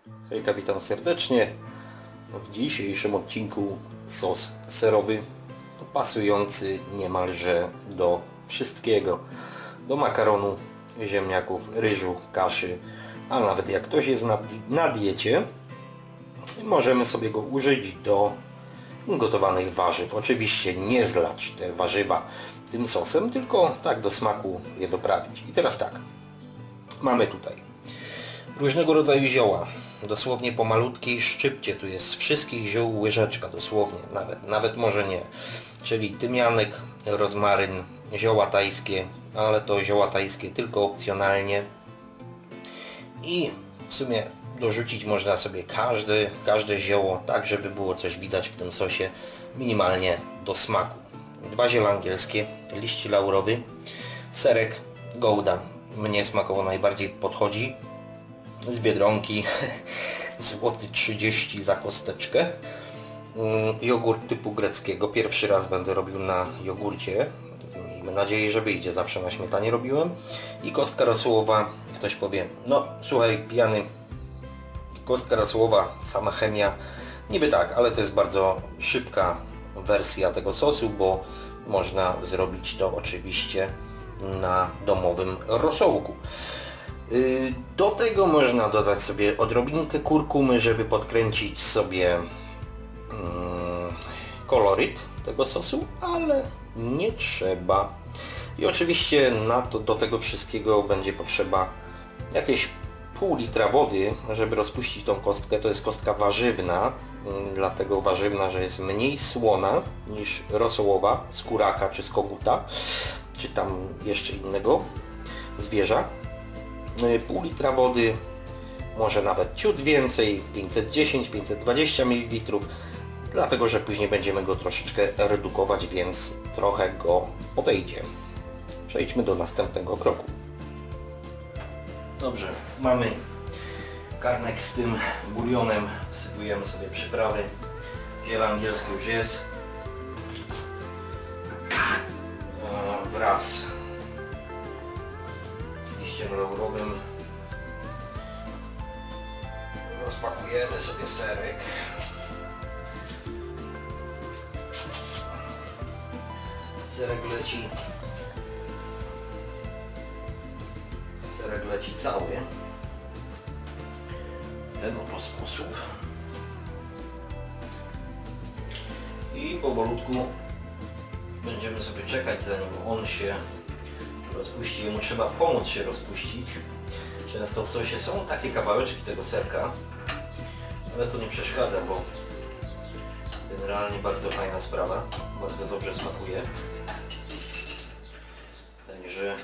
Hejka, witam serdecznie. W dzisiejszym odcinku sos serowy pasujący niemalże do wszystkiego. Do makaronu, ziemniaków, ryżu, kaszy, a nawet jak ktoś jest na diecie, możemy sobie go użyć do gotowanych warzyw. Oczywiście nie zlać te warzywa tym sosem, tylko tak do smaku je doprawić. I teraz tak, mamy tutaj różnego rodzaju zioła, dosłownie po malutkiej szczypcie, tu jest z wszystkich ziół łyżeczka, dosłownie, nawet może nie, czyli tymianek, rozmaryn, zioła tajskie, ale to zioła tajskie tylko opcjonalnie i w sumie dorzucić można sobie każde zioło, tak żeby było coś widać w tym sosie minimalnie do smaku. 2 ziela angielskie, liść laurowy, serek Gouda, mnie smakowo najbardziej podchodzi, z Biedronki, złoty 30 za kosteczkę, jogurt typu greckiego, pierwszy raz będę robił na jogurcie, miejmy nadzieję, że wyjdzie, zawsze na śmietanie robiłem, i kostka rosołowa. Ktoś powie, no słuchaj pijany, kostka rosołowa, sama chemia, niby tak, ale to jest bardzo szybka wersja tego sosu, bo można zrobić to oczywiście na domowym rosołku. Do tego można dodać sobie odrobinkę kurkumy, żeby podkręcić sobie koloryt tego sosu, ale nie trzeba. I oczywiście do tego wszystkiego będzie potrzeba jakieś pół litra wody, żeby rozpuścić tą kostkę. To jest kostka warzywna, dlatego warzywna, że jest mniej słona niż rosołowa z kuraka czy z koguta, czy tam jeszcze innego zwierza. Pół litra wody, może nawet ciut więcej, 510-520 ml, dlatego że później będziemy go troszeczkę redukować, więc trochę go podejdzie. Przejdźmy do następnego kroku. Dobrze, mamy garnek z tym bulionem, wsypujemy sobie przyprawy, ziele angielskie już jest, wraz z liściem laurowym rozpakujemy sobie serek. Serek leci cały w ten oto sposób i powolutku będziemy sobie czekać, zanim on się rozpuści. Jemu trzeba pomóc się rozpuścić. Często w sosie są takie kawałeczki tego serka, ale to nie przeszkadza, bo generalnie bardzo fajna sprawa, bardzo dobrze smakuje. Także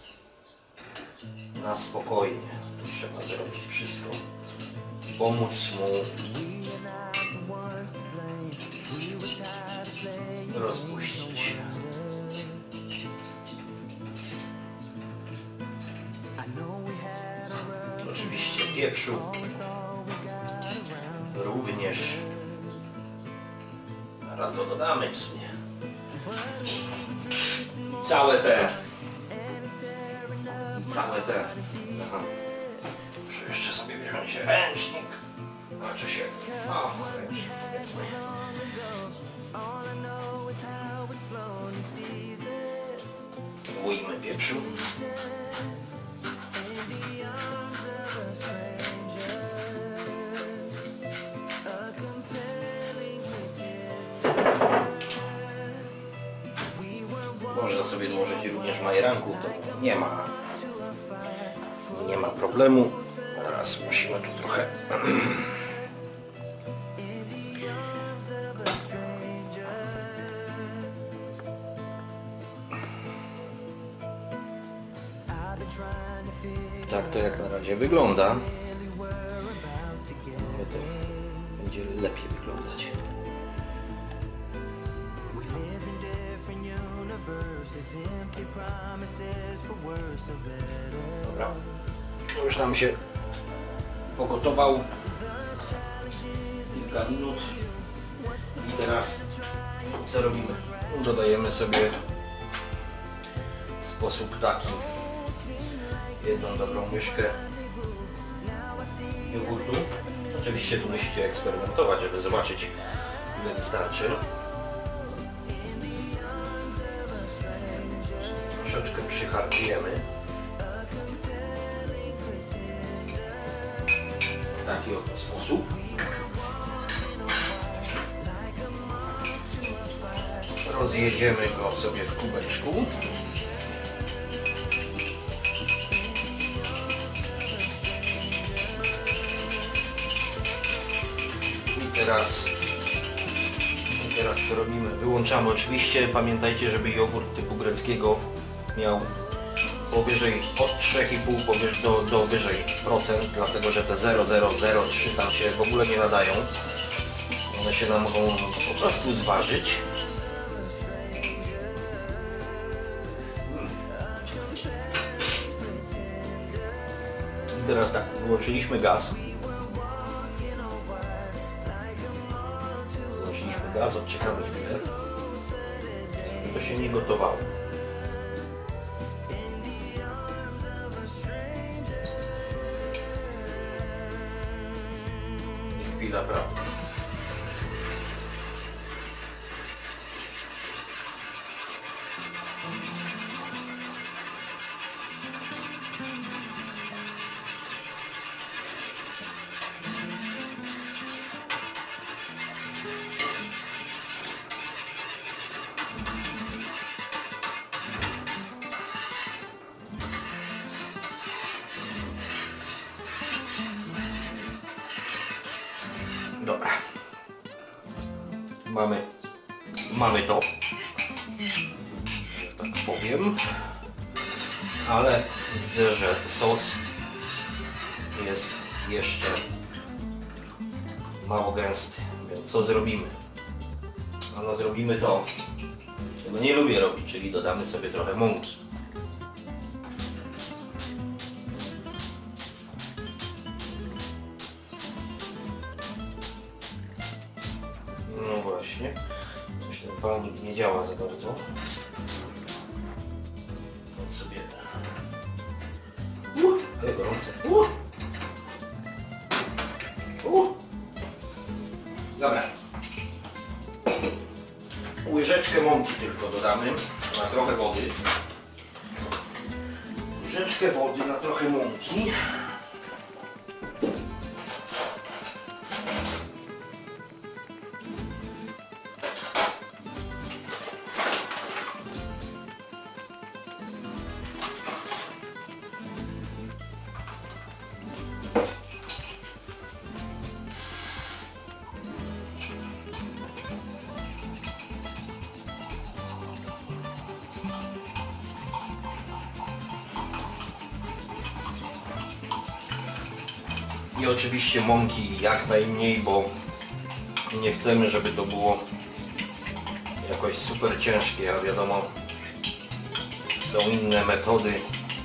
na spokojnie tu trzeba zrobić wszystko, pomóc mu rozpuścić. Oczywiście pieprzu również. Zaraz go dodamy w sumie. Całe te. Aha. Muszę jeszcze sobie wziąć ręcznik. Znaczy się. O, ręcznik powiedzmy. Ujmy pieprzu. Można sobie dołożyć również majeranku, to nie ma problemu. Teraz musimy tu trochę tak to jak na razie wygląda. To będzie lepiej wyglądać. Dobra, już nam się pogotował kilka minut i teraz co robimy? Dodajemy sobie w sposób taki jedną dobrą łyżkę jogurtu. Oczywiście tu musicie eksperymentować, żeby zobaczyć, ile wystarczy. Troszeczkę przyharkujemy. W taki oto sposób. Rozjedziemy go sobie w kubeczku. I teraz co robimy? Wyłączamy oczywiście. Pamiętajcie, żeby jogurt typu greckiego miał powyżej od 3,5 do wyżej procent, dlatego że te 0,003 tam się w ogóle nie nadają. One się nam mogą po prostu zważyć. I teraz tak, wyłączyliśmy gaz. Odczekamy chwilę, to się nie gotowało. I chwila prawdy. Dobra. Mamy to, że tak powiem, ale widzę, że sos jest jeszcze mało gęsty, więc co zrobimy? No zrobimy to, czego nie lubię robić, czyli dodamy sobie trochę mąki. No właśnie, coś ten palnik nie działa za bardzo. Więc sobie... ale gorące. Dobra. Łyżeczkę mąki tylko dodamy na trochę wody. Łyżeczkę wody na trochę mąki. I oczywiście mąki jak najmniej, bo nie chcemy, żeby to było jakoś super ciężkie, a wiadomo, są inne metody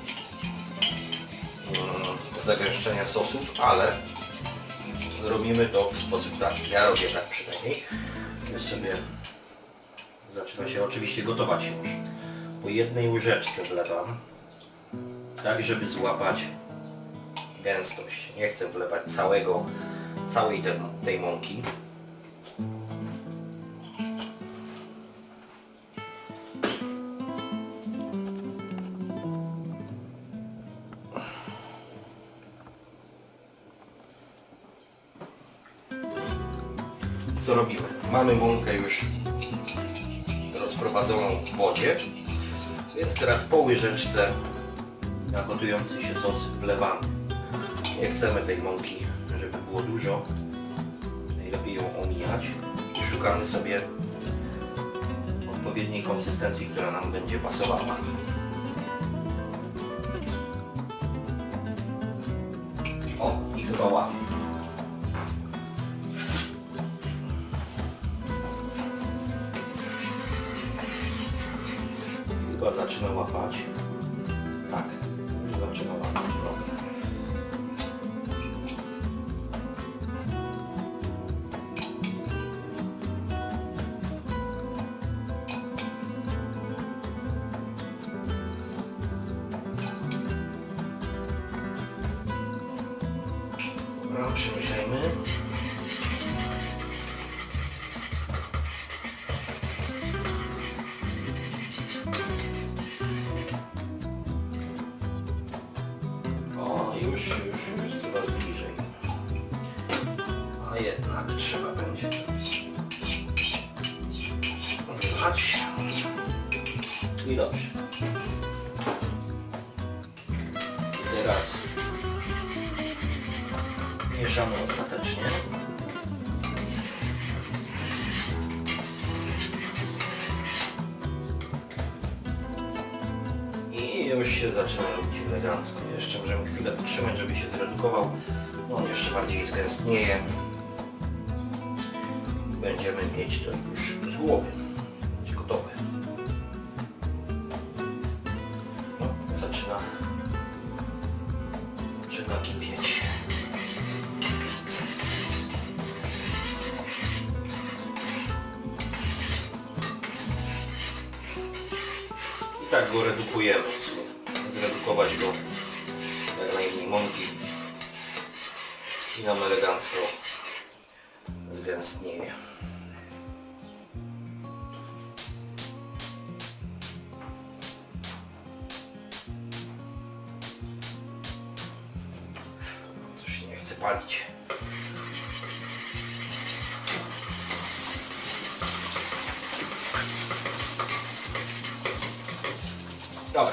zagęszczenia sosów, ale robimy to w sposób taki. Ja robię tak przynajmniej. Już sobie zaczyna się oczywiście gotować już. Po jednej łyżeczce wlewam, tak żeby złapać gęstość. Nie chcę wlewać całej tej mąki. Co robimy? Mamy mąkę już rozprowadzoną w wodzie, więc teraz po łyżeczce na gotujący się sos wlewamy. Nie chcemy tej mąki, żeby było dużo. Najlepiej ją omijać i szukamy sobie odpowiedniej konsystencji, która nam będzie pasowała. O, i chyba łapie. Chyba zaczyna łapać. Tak, zaczyna łapać. Przemyślenie zaczniemy. O, już coraz bliżej. A jednak trzeba będzie wybrać. I dobrze. Teraz mieszamy ostatecznie. I już się zaczyna robić elegancko. Jeszcze możemy chwilę potrzymać, żeby się zredukował. On jeszcze bardziej zgęstnieje. Będziemy mieć to już z głowy. Będzie gotowe. No, zaczyna kipieć. I tak go redukujemy. Zredukować go jak najmniej mąki i nam elegancko zgęstnieje. Coś nie chce palić. Dobra.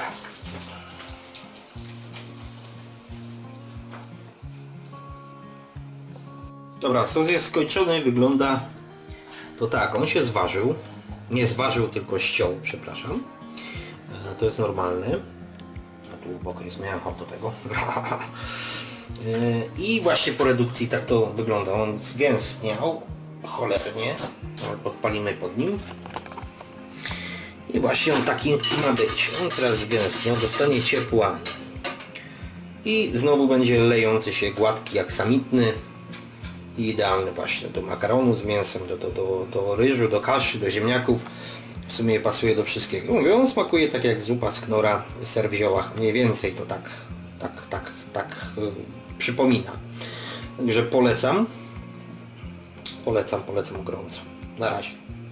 Dobra, sos jest skończony, wygląda to tak, on się zważył. Nie zważył, tylko ściął, przepraszam. To jest normalne. A tu obok jest, miałem do tego. I właśnie po redukcji tak to wygląda. On zgęstniał cholernie. Podpalimy pod nim. I właśnie on taki ma być. On teraz zgęstniał, dostanie ciepła. I znowu będzie lejący się gładki, jak samitny. I idealny właśnie do makaronu z mięsem, do ryżu, do kaszy, do ziemniaków. W sumie pasuje do wszystkiego. Mówię, on smakuje tak jak zupa z knora, ser w ziołach. Mniej więcej to tak przypomina. Także polecam. Polecam gorąco. Na razie.